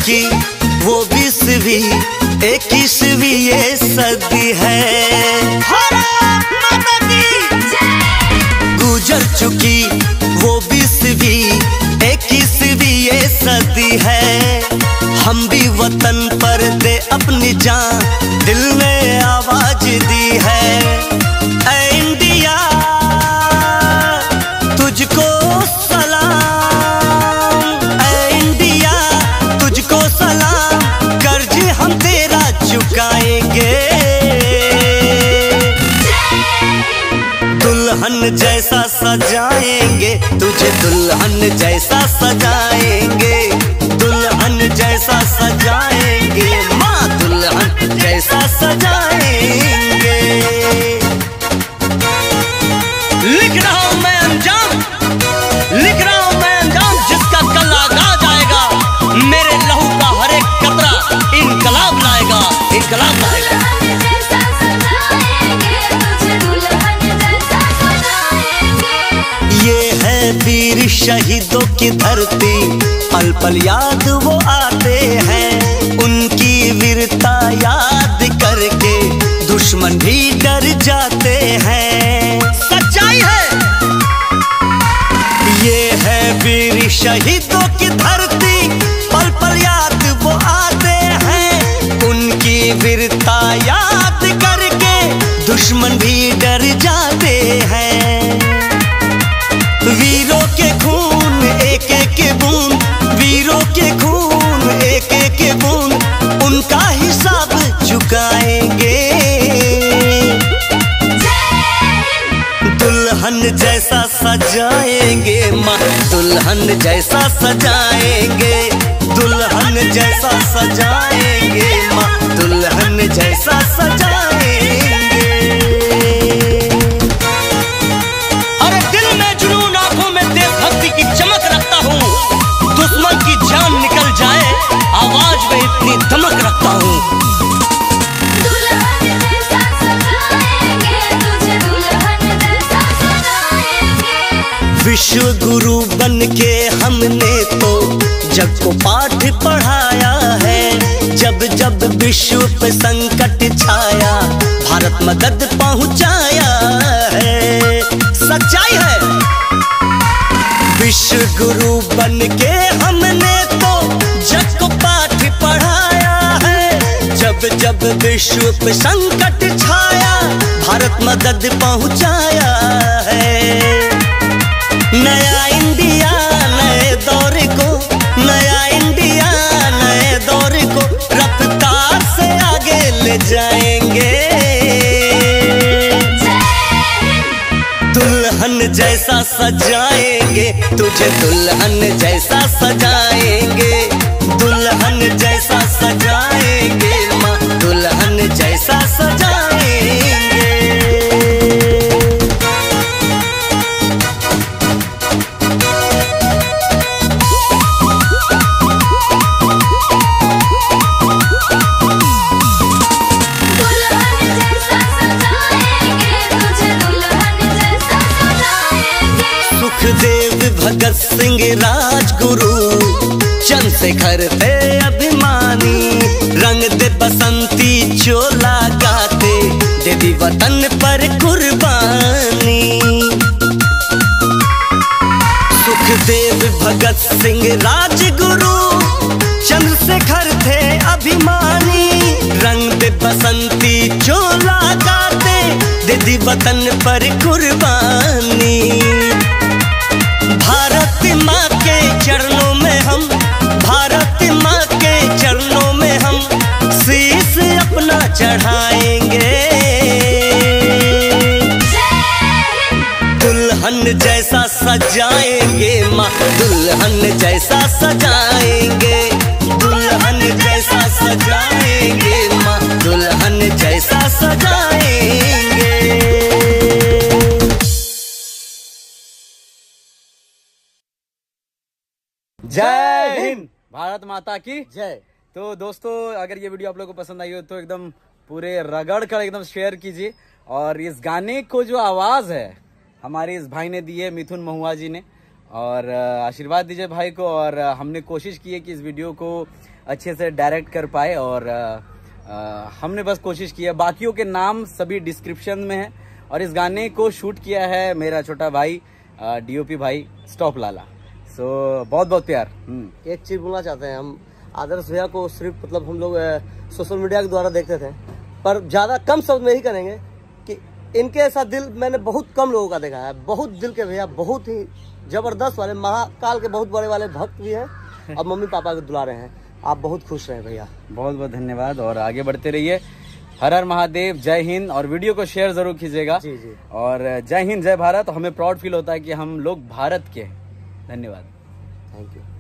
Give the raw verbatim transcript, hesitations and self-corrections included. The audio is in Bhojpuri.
चुकी वो बीसवीं इक्कीसवीं ये सदी है। गुजर चुकी वो बीसवीं इक्कीसवीं ये सदी है। हम भी वतन पर दे अपनी जान, दिल ने आवाज दी है। ऐ इंडिया तुझको सलाम, ऐ इंडिया तुझको सलाम, कर्ज हम तेरा चुकाएंगे। दुल्हन जैसा सजाएंगे तुझे, दुल्हन जैसा सजाएंगे, दुल्हन जैसा सजाएंगे माँ, दुल्हन जैसा सजाएंगे। लिख रहा हूँ मैं अंजाम, लिख रहा हूँ मैं अंजाम, जिसका कल आगाज आएगा। मेरे लहू का हर एक कतरा इनकलाब लाएगा, इनकलाब लाएगा। ये है वीर शहीदों की धरती, पल पल याद वो आते हैं। उनकी वीरता याद करके दुश्मन भी डर जाते हैं। सच्चाई है, ये है वीर शहीदों की धरती, पल पल याद वो आते हैं। उनकी वीरता याद करके दुश्मन भी डर जाते हैं। वीरों के खून एक एक बूंद, वीरों के खून एक एक बूंद, उनका हिसाब चुकाएंगे। दुल्हन जैसा सजाएंगे माँ, दुल्हन जैसा सजाएंगे, दुल्हन जैसा सजाएंगे माँ, दुल्हन जैसा सजाएंगे। अरे दिल में जुनून, आंखों में देशभक्ति की चमक रखता हूँ। दुश्मन की जान निकल जाए, आवाज में इतनी दमक रखता हूँ। विश्व गुरु बन के हमने तो जग को पाठ पढ़ाया है। जब जब विश्व पे संकट छाया, भारत मदद पहुंचाया है। सच्चाई है, विश्व गुरु बन के हमने तो जग को पाठ पढ़ाया है। जब जब विश्व पे संकट छाया, भारत मदद पहुंचाया है। नया इंडिया नए दौर को, नया इंडिया नए दौर को रफ्तार से आगे ले जाएंगे। दुल्हन जैसा सजाएंगे तुझे, दुल्हन जैसा सजाएंगे, दुल्हन जैसा सजाएंगे माँ, दुल्हन जैसा सजाएंगे। सुखदेव भगत सिंह राजगुरु, चंद्रशेखर थे अभिमानी। रंग दे बसंती चोला गाते, दे दी वतन पर कुर्बानी। सुखदेव भगत सिंह राजगुरु, चंद्रशेखर थे अभिमानी। रंग दे बसंती चोला गाते, दे दी वतन पर कुर्बानी। भारत माँ के चरणों में हम, भारत माँ के चरणों में हम शीश अपना चढ़ाएंगे। दुल्हन जैसा सजाएंगे माँ, दुल्हन जैसा सजाएंगे, दुल्हन जैसा सजाएंगे माँ, दुल्हन जैसा सजाएंगे। जय हिंद, भारत माता की जय। तो दोस्तों, अगर ये वीडियो आप लोगों को पसंद आई हो तो एकदम पूरे रगड़ कर एकदम शेयर कीजिए। और इस गाने को जो आवाज है हमारे इस भाई ने दी है, मिथुन महुआ जी ने। और आशीर्वाद दीजिए भाई को। और हमने कोशिश की है कि इस वीडियो को अच्छे से डायरेक्ट कर पाए। और आ, आ, हमने बस कोशिश की है। बाकियों के नाम सभी डिस्क्रिप्शन में है। और इस गाने को शूट किया है मेरा छोटा भाई डीओपी भाई स्टॉप लाला। सो बहुत बहुत प्यार। एक चीज बोलना चाहते हैं, हम आदर्श भैया को सिर्फ मतलब हम लोग सोशल मीडिया के द्वारा देखते थे, पर ज्यादा कम शब्द में ही करेंगे कि इनके ऐसा दिल मैंने बहुत कम लोगों का देखा है। बहुत दिल के भैया, बहुत ही जबरदस्त वाले, महाकाल के बहुत बड़े वाले भक्त भी हैं और मम्मी पापा के दुलारे हैं। आप बहुत खुश रहे भैया, बहुत बहुत धन्यवाद और आगे बढ़ते रहिए। हर हर महादेव, जय हिंद। और वीडियो को शेयर जरूर कीजिएगा। जी जी। और जय हिंद जय भारत। हमें प्राउड फील होता है कि हम लोग भारत के हैं। धन्यवाद। Thank you.